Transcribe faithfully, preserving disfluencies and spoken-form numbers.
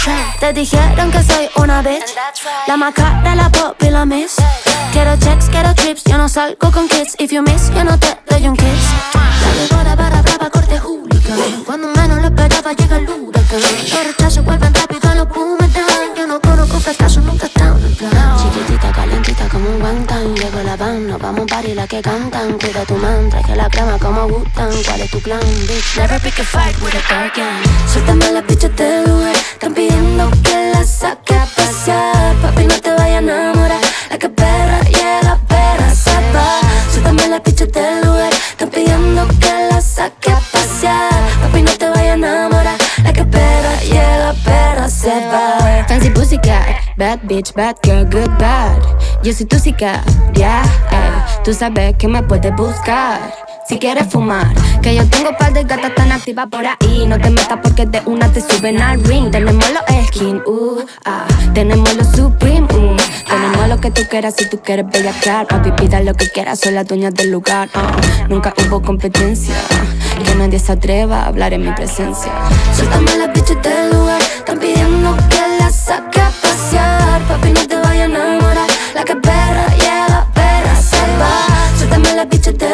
Te dijeron que soy una bitch, la más cara, la pop y la miss. Quiero checks, quiero trips, yo no salgo con kids. If you miss, yo no te doy un kiss. Dale bola, barra brava, corte hooligan. Cuando menos lo esperaba llega el huracán. Los rechazos vuelven rápido a los boomerang. Yo no conozco fracasos, nunca están en plan. Chiquitita, calentita como un guantán. Llegó la van, nos vamos a party la que cantan. Cuida tu man, traje la crema como gustan. ¿Cuál es tu plan, bitch? Never pick a fight with a dark gang. Suéltame las bichas del lugar. Están pidiendo que la saque a pasear. Papi, no te vayas a enamorar. La que perra y la perra se va. Suéltame las bichas del lugar. Están pidiendo que la saque a pasear. Papi, no te vayas a enamorar. La que perra y la perra se va. Fancy pussycat, bad bitch, bad girl, good bad. Yo soy tu sicaria, yeah, eh. Tú sabes que me puedes buscar si quieres fumar, que yo tengo par de gatas tan activas por ahí. No te metas porque de una te suben al ring. Tenemos los skin, uh, ah. Tenemos los Supreme, uh. Tenemos lo que tú quieras si tú quieres bellaquear. Papi, pida lo que quieras, soy la dueña del lugar, uh. Nunca hubo competencia, que nadie se atreva a hablar en mi presencia. Suéltame las bichas del lugar. Están pidiendo que la saque a pasear. Papi, no te vayas a enamorar. La que perra y la perra se va. Suéltame las bichas del lugar.